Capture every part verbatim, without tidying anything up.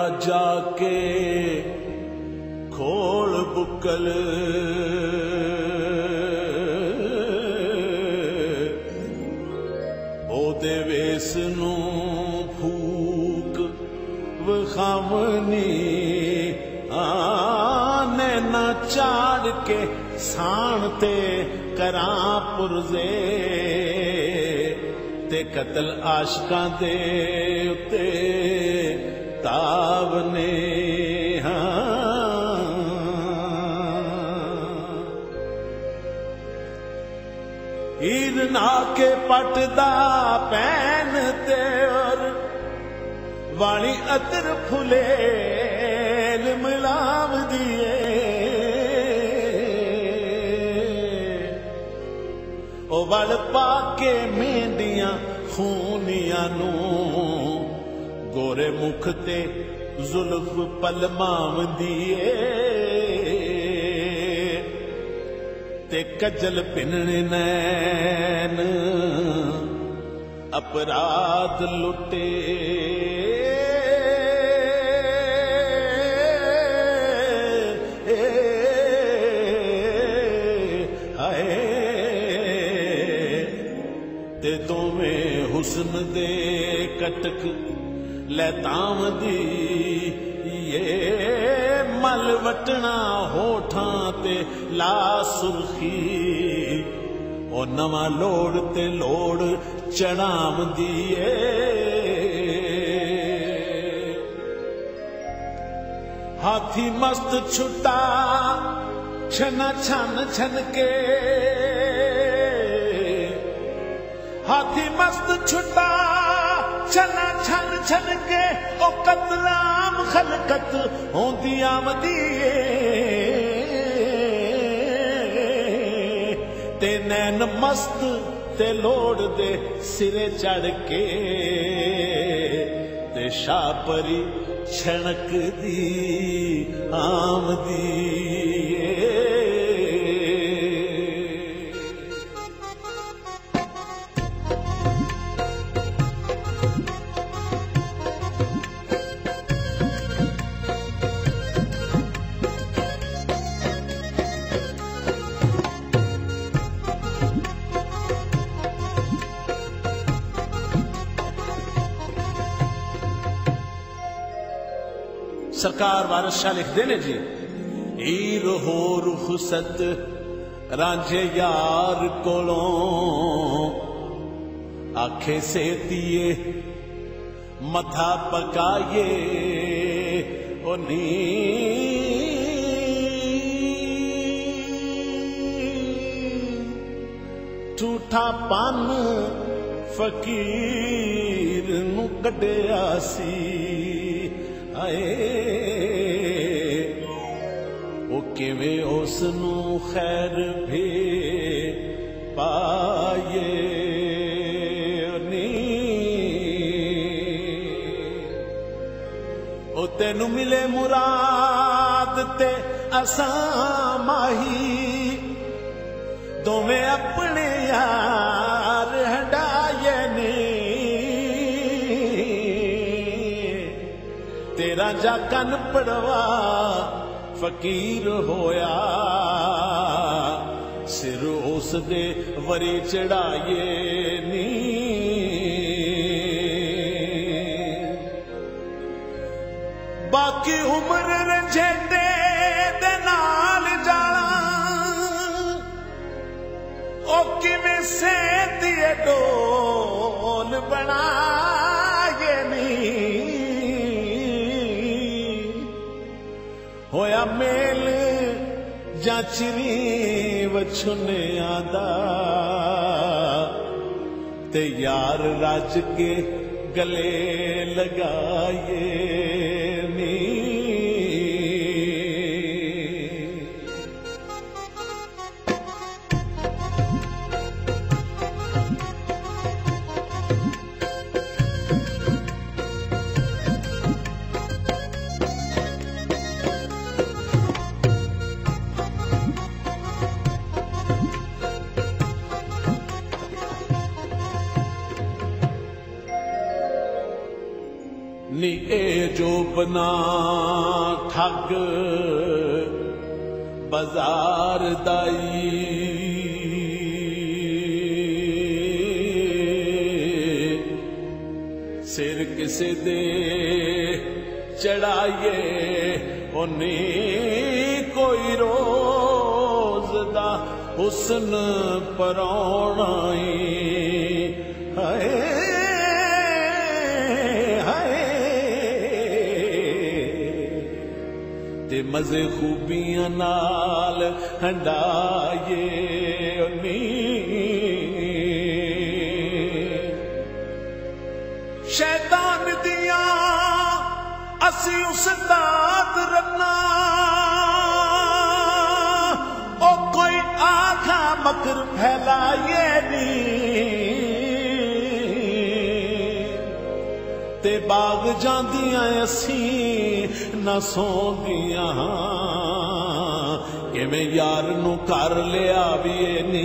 जाके खोल बुकल ओदे वेस नू फूक वखावनी आने ना चाड़ के साण ते करां पुरजे ते कतल आशकां दे उत्ते तावने ईद नाके पटदा पैन ते और वाली अतर फुलेल मिलाव दिए ओ वल पाके मेंदियां खूनियां नू गोरे मुख ते जुल्फ पलमाव दिए ते कजल पिनने नैन अपराध लुटे हाय ते दोवें हुस्न दे कटक लैताम दी ये मल वटना होठां ते ला सुर्खी ओ नवा लोड़ ते लोड़ चढ़ाव दिए हाथी मस्त छुटा छना छन छन के हाथी मस्त छुटा छना छन छन के ओ कतलाम खलकत होंदी आमदी ते नैन मस्त ते लोड़ दे सिरे चढ़ के ते शापरी छणक दी आमदी सरकार वारिस शाह लिखते ने जी ईर हो रुखसत रांझे यार कोलों आखे से दिए मथा पकाए ओ नी झूठा पन फकीर नू कढ़िया सी आए ओ किवें उसनू खैर भी पाए नी ओ तेनू मिले मुराद ते असां माही दोवें अपने यार हटाए नी तेरा जा कन पड़वा फकीर होया सिर उस दे वरी चढ़ाए नी बाकी उम्र रंझेटे दे नाल जाना ओ किवें सेतिए डोल बनाए नी होया मेल जाचरी वछुने आदा ते यार राज के गले लगाए नी नी ए जो बना ठग बाजार दाई सिर किसे दे चढ़ाइए उन्नी कोई रोज दा हुस्न परौना हाय हाय ते मजे खूबियां नाल हंडाइए उन्नी शैतान दिया असी उस्ताद रन्ना ओ कोई आखा मकर फैलाए नी ते बाग जांदियां असी न सौंदियां किवें यार नू कर लिया भी नी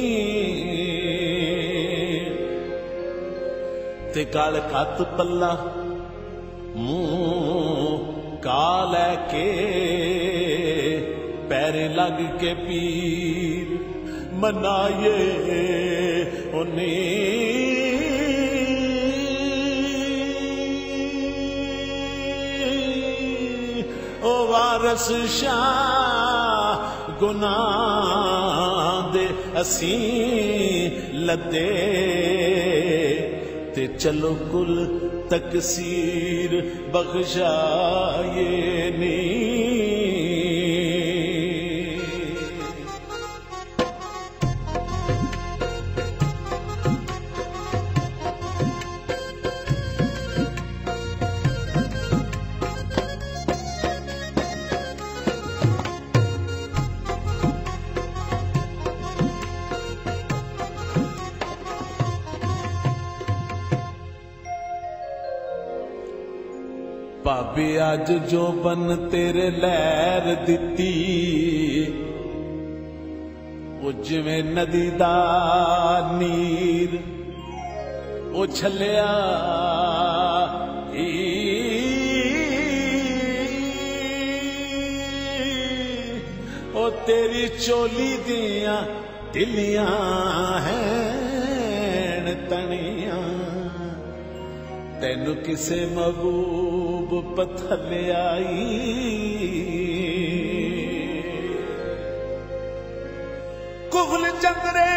ते गल कत पल्ला मुंह का लैके पैरे लग के पीर मनाइए उन्हें ओ वारस शाह गुनाह दे असी लदे ते चलो कुल तकसीर बख्शाए नी भाभी अज जो बन तेरे लहर दिती वो जिवें नदी दा नीर उछलिया ओ तेरी चोली दियां ढिलियां हैं तनियां तेनू किसे महबूब पथले आई कुगल चंद्रे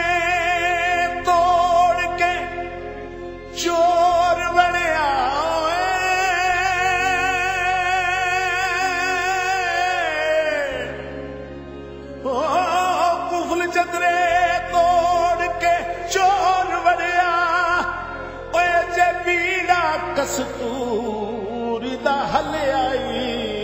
तोड़ के चोर बड़िया ओ कुगल चंद्रे तोड़ के चोर बड़िया बीड़ा कस्तूरी दा हले आई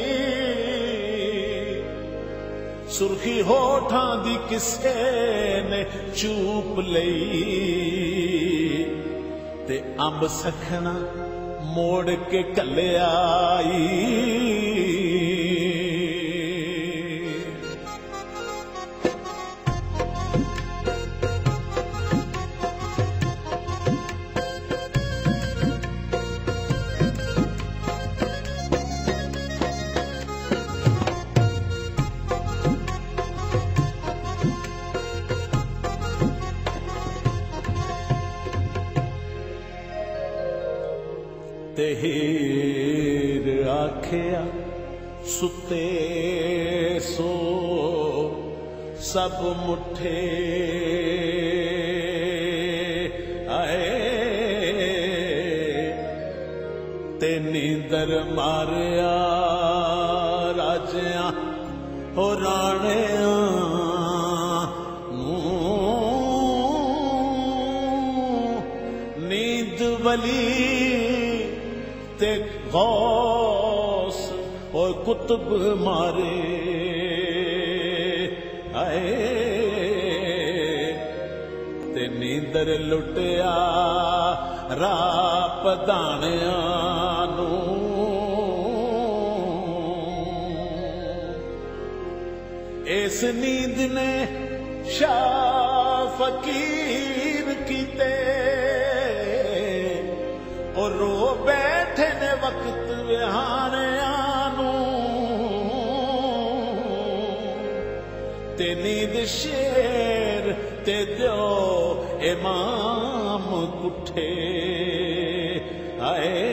सुर्खी होठां दी किसे ने चूप लई ते अंब सखना मोड़ के कले आई ते हीर आखिया सुते सो सब मुठे आए ते नींदर मारिया राजिया हो राणिया नींद वली ते गौस और कुतुब मारे आए ते नींदर लुटिया राप दानिया नू इस नींद ने शाह फकीर कीते और रो बैठे ने वक्त विहाणिਆਂ ਨੂੰ ते नींद शेर ते दियो इमाम कुठे आए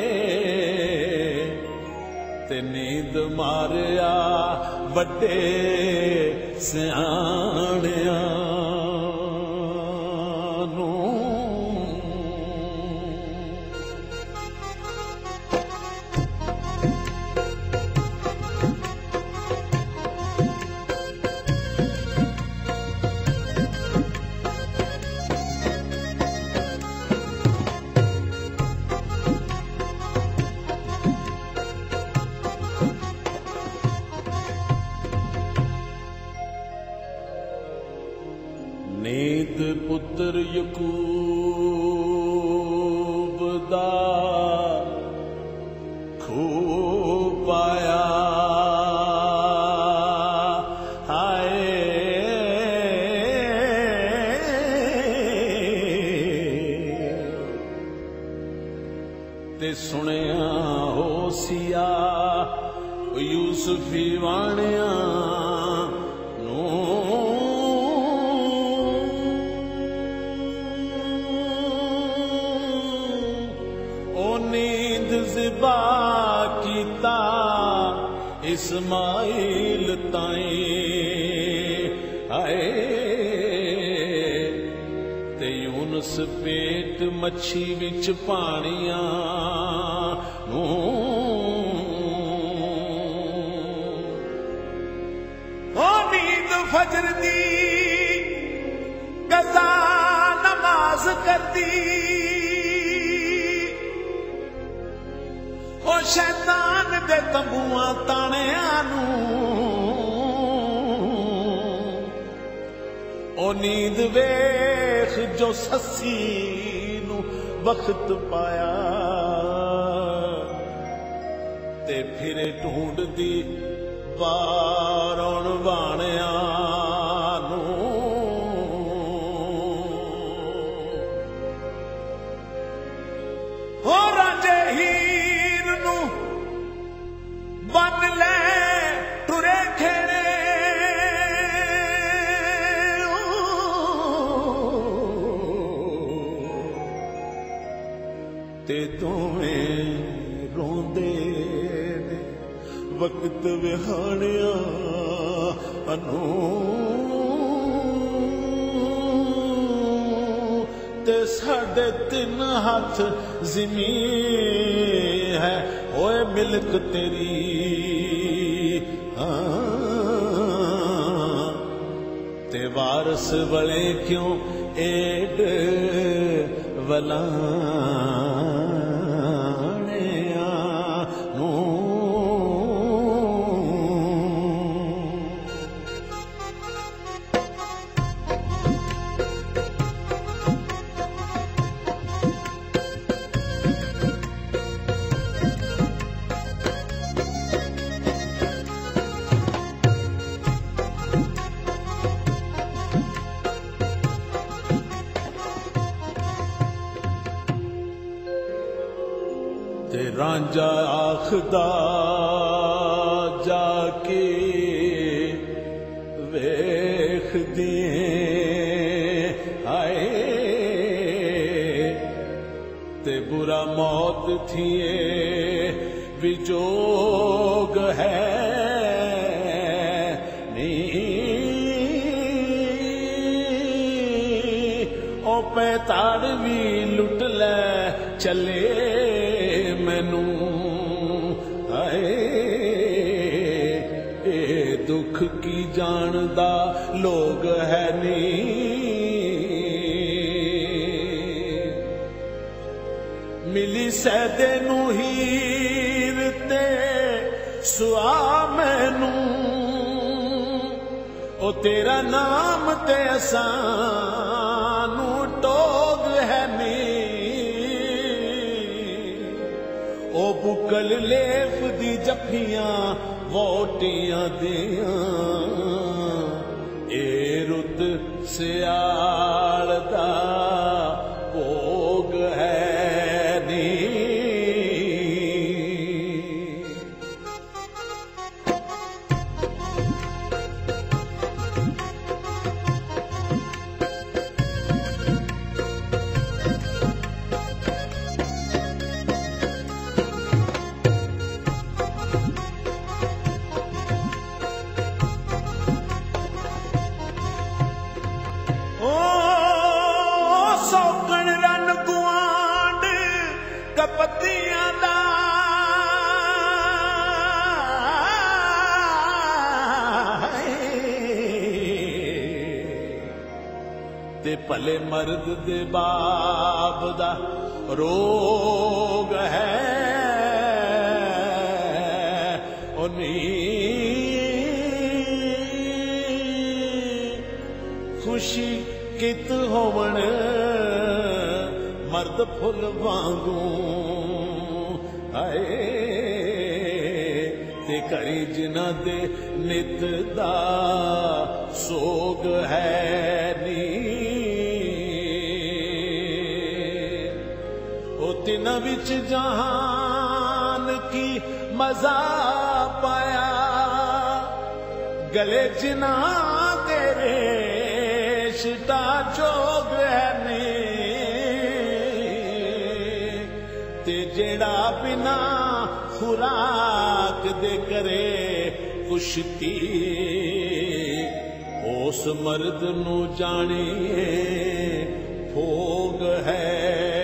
ते नींद मारिया वड्डे सियाणिਆਂ नींद पुत्र यकूब दा खूब पाया हाय ते सुनिया हो सिया यूसुफी वाणिया ज़िबा कीता इस्माइल ताईं आए ते यूनुस पेट मच्छी विच पानियां नूं ओ नींद फजर दी कज़ा नमाज करदी ओ शैतान दे तंबुआं ताणिਆਂ ਨੂੰ ओ नींद वेख जो सस्सी नू वक्त पाया ते फिरे ढूंढदी बार आउण वाणिਆਂ ਨੂੰ हो राजे ही बन ले टुरे खेड़े ते तुम्हें रोंदे ने वक्त विहाणिया अनू ते साढ़े तीन हाथ ज़मीन है ओए मिल्क तेरी हाँ ते वारस बड़े क्यों एड वलाणिਆਂ ਨੂੰ ते रांझा आखदा जाके वेख दिए आए ते बुरा मौत थिए विजोग है नी ओ पैताड़वी लुट ले चले मैनू आए ए दुख की जानदा लोग है नी मिली सैदे नू हीर ते सुआ मैनू ओ तेरा नाम ते असानू टोग है नी ओ बुकल लेफ दी जफियां वोटियां दियां ए रुत सियाल दा भोग है नी दियां दा ते भले मर्द दे बाप दा रोग है खुशी कित होवण मर्द फुल वांगू आए ते करी जिन्हां दे नित दा सोग है नी ओ तिन्हां विच जहान की मजा पाया गले जिन्हां तेरे रिश्ता जोग है नी ते जेड़ा बिना खुराक दे करे कुश्ती उस मर्द नू जानिए भोग है।